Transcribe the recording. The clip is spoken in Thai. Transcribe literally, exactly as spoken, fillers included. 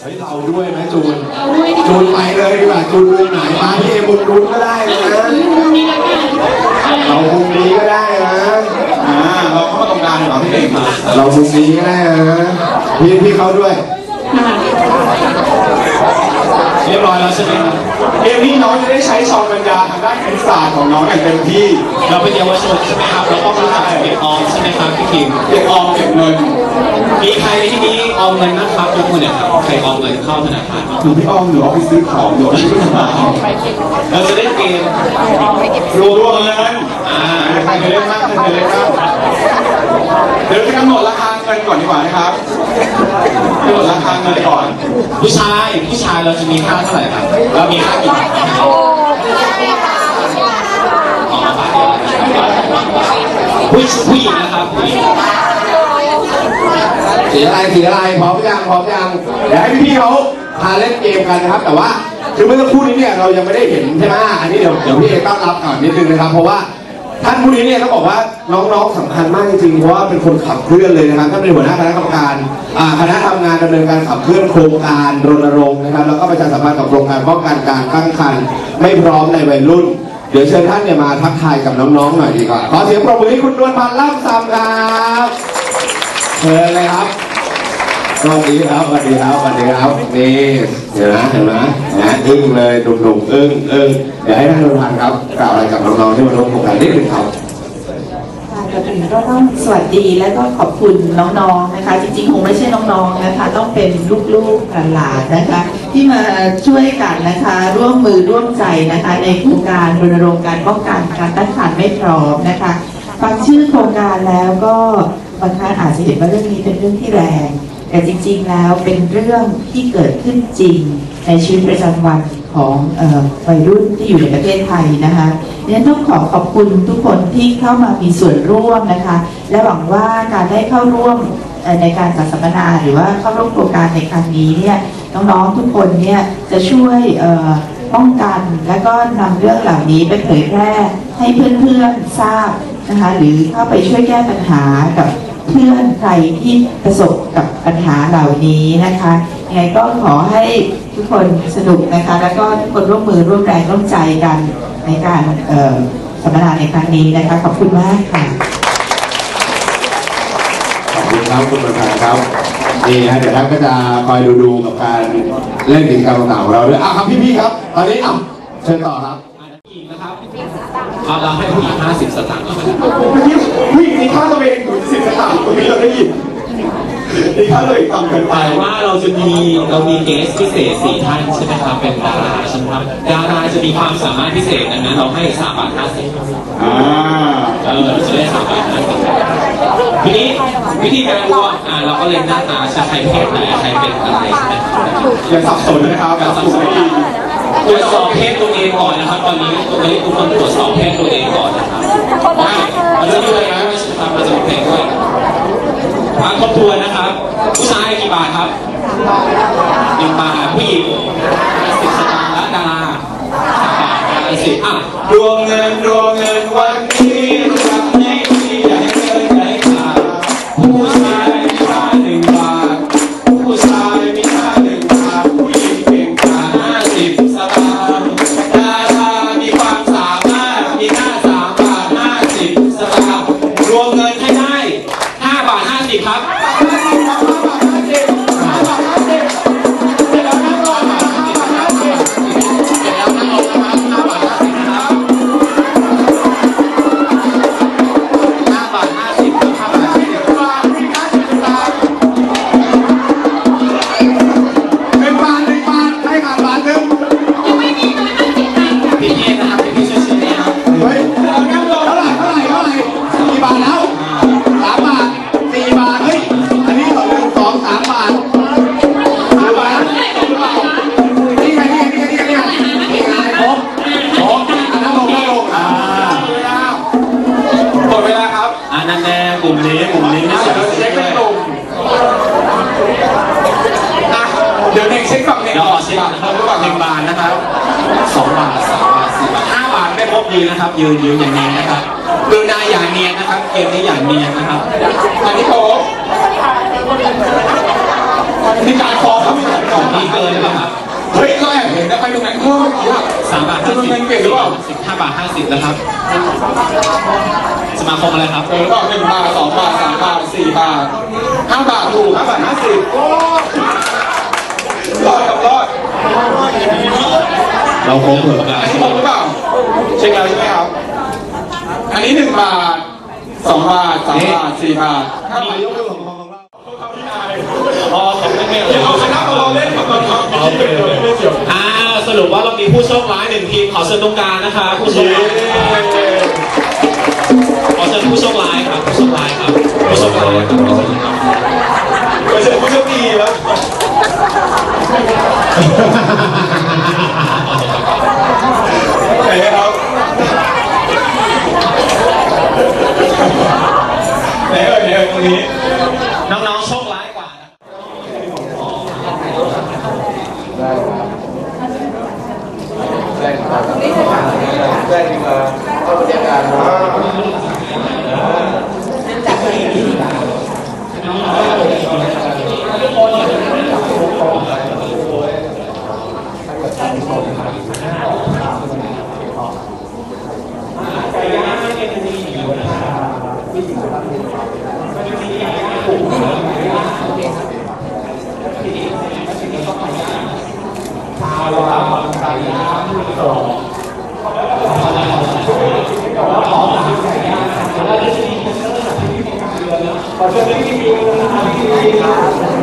เฮ้ยเราด้วยไหมจูนจูนไปเลยดีกว่าจูนมุมไหนมาพี่เอมุมนู้นก็ได้นะเรามุมนี้ก็ได้นะอ่าเราเข้ามาตรงกลางเหรอพี่เอกเรามุมนี้ก็ได้นะพี่พี่เขาด้วยเรียบร้อยแล้วใช่ไหมครับเกมนี้น้องจะได้ใช้ชองปัญญาทางด้านคณิตศาสตร์ของน้องอย่างเต็มที่เราเป็นเยาวชนใช่ไหมครับเราต้องรู้จักเก็บออมใช่ไหมครับพี่คิมเก็บออมเก็บเงินมีใครในที่นี้ออมเงินนะครับยกมือหน่อยครับใครออมเงินเข้าธนาคารคือพี่ออมหรือออฟฟิศซื้อของอยู่ที่ธนาคารเราจะเล่นเกมรวมเงินอ่าใครเคยเล่นบ้างใครเคยเล่นบ้างเดี๋ยวจะกำหนดราคาเงินก่อนดีกว่านะครับกำหนดราคาเงินก่อนผู้ชายผู้ชายเราจะมีค่าเท่าไหร่ครับเรามีค่ากี่บาทนะครับออกมาบาทเดียวผู้ผู้หญิงนะครับผู้หญิงสีอะไรสีอะไรพร้อมยังพร้อมยังเดี๋ยวให้พี่ๆเขาพาเล่นเกมกันนะครับแต่ว่าคือเมื่อสักครู่นี้เนี่ยเรายังไม่ได้เห็นใช่ไหมอันนี้เดี๋ยวเดี๋ยวพี่เอต้อนรับก่อนนิดนึงนะครับเพราะว่าท่านผู้นี้เนี่ยต้องบอกว่าน้องๆสำคัญมากจริงๆเพราะว่าเป็นคนขับเคลื่อนเลยนะครับท่านเป็นหัวหน้าคณะกรรมการคณะทำงานดำเนินการขับเคลื่อนโครงการรณรงค์นะครับแล้วก็ประชาสัมพันธ์กับโครงการป้องกันการตั้งครรภ์ไม่พร้อมในวัยรุ่นเดี๋ยวเชิญท่านเนี่ยมาทักทายกับน้องๆหน่อยดีกว่าขอเสียงปรบมือให้คุณนวลพันธ์ล่ำซำครับเชิญเลยครับสวัสดีครับสวัสดีครับสวัสดีครับนี่เห็นไหมเห็นไหมนะอึ้งเลยหนุ่มๆอึ้งอึ้งเดี๋ยวให้ท่านนวลพันธ์ครับกล่าวอะไรกับน้องๆที่มาร่วมโครงการนิดนึงครับก่อนอื่นก็ต้องสวัสดีและก็ขอบคุณน้องๆนะคะจริงๆคงไม่ใช่น้องๆนะคะต้องเป็นลูกๆหลานๆนะคะที่มาช่วยกันนะคะร่วมมือร่วมใจนะคะในโครงการรณรงค์การป้องกันการตั้งครรภ์ไม่พร้อมนะคะฟังชื่อโครงการแล้วก็บางท่านอาจจะเห็นว่าเรื่องนี้เป็นเรื่องที่แรงแต่จริงๆแล้วเป็นเรื่องที่เกิดขึ้นจริงในชีวิตประจำวันของวัยรุ่นที่อยู่ในประเทศไทยนะคะดังนั้นต้องขอขอบคุณทุกคนที่เข้ามามีส่วนร่วมนะคะและหวังว่าการได้เข้าร่วมในการจัดสัมมนาหรือว่าเข้าร่วมโครงการในครั้งนี้เนี่ยน้องๆทุกคนเนี่ยจะช่วยป้องกันและก็นำเรื่องเหล่านี้ไปเผยแพร่ให้เพื่อนๆทราบนะคะหรือเข้าไปช่วยแก้ปัญหากับเพื่อนใครที่ประสบกับปัญหาเหล่านี้นะคะยังไงก็ขอให้ทุกคนสนุกนะคะแล้วก็ทุกคนร่วมมือร่วมแรงร่วมใจกันในการสัมมนาในครั้งนี้นะคะขอบคุณมากค่ะขอบคุณครับคุณประธานครับนี่ฮะเดี๋ยวท่านก็จะคอยดูดูกับการเล่นกิจกรรมต่างๆของเราด้วยอ่ะครับพี่ๆครับตอนนี้อ่ะเชิญต่อครับผู้หญิงนะครับเอาเราให้ผู้หญิงห้าสิบสตางค์ผู้หญิงมีค่าตัวเองถึงสิบสตางค์ตรงนี้เราได้ยินนี่ถ้าเลยทำเกินไปว่าเราจะมีเรามีเกสพิเศษสี่ท่านใช่ไหมครับเป็นดาราใช่ไหมครับดาราจะมีความสามารถพิเศษดังนั้นเราให้สามบาทห้าสิบอ่าเออจะได้สามบาทห้าสิบทีนี้วิธีการรู้ว่าอ่าเราก็เล็งหน้าตาใครเพศไหนใครเป็นอะไรอย่าสับสนนะครับอย่าสับสนตรวจสอบเพศตัวเองก่อนนะครับตอนนี้ตอนนี้ทุกคนตรวจสอบเพศตัวเองก่อนนะครับได้เราจะด้วยนะไม่ใช่ครับเราจะมีเพลงด้วยทางครอบครัวนะครับผู้ชายกี่บาทครับหนึ่งบาทผู้หญิงสิบสตางค์และดาราสามบาทดาราสิบอ่ะรวมเงินรวมเงินวันนี้รักให้ที่ใหญ่เกินใหญ่ขาดผู้ชายมีค่าหนึ่งบาทผู้ชายมีค่าหนึ่งบาทผู้หญิงเพียงค่าห้าสิบสตางค์ดารามีความสามารถมีค่าสามบาทห้าสิบสตางค์รวมเงินให้ได้ห้าบาทห้าสิบครับเดี๋ยวเด็กเช็คฝั่งเด็กก่อนเช็คฝั่งฝั่งหนึ่งบาทนะครับสองบาทสามบาทสี่บาทห้าบาทไม่ครบยืนนะครับยืนยืนอย่างนี้นะครับดูนายอย่างเนียนนะครับเกมนี้อย่างเนียนนะครับอันนี้โค้งมีการคอเขามีการคอมื่อกี้อะสามบาทจำนวนเงินเก่งหรือเปล่าสิบห้าบาทห้าสิบนะครับสมาคมอะไรครับเออก็หนึ่งบาทสองบาทสามบาทสี่บาทห้าบาทถูกห้าบาทห้าสิบโอ้รอดกับรอดเราโค้งเผื่ออันนี้ผมหรือเปล่าเช็คแล้วใช่ไหมครับอันนี้หนึ่งบาทสองบาทสามบาทสี่บาทห้าบาทยกมือของของเราอ๋อของไม่เลยเอาคณะของเราเล่นก่อนครับไม่เกี่ยวไม่เกี่ยวอ่าสรุปว่าเรามีผู้โชคร้ายหนึ่งทีมขอเชิญตรงกลางนะคะผู้โชคร้ายขอเชิญผู้โชคร้ายครับผู้โชคร้ายครับผู้โชคร้ายครับไม่ใช่ผู้โชคดีแล้วไหนครับไหนเอ่ยไหนเอ่ยตรงนี้น้องๆโชคร้ายกว่านะได้ครับได้ครับเข้าบรรยากาศขอเชิญพี่ๆนะครับ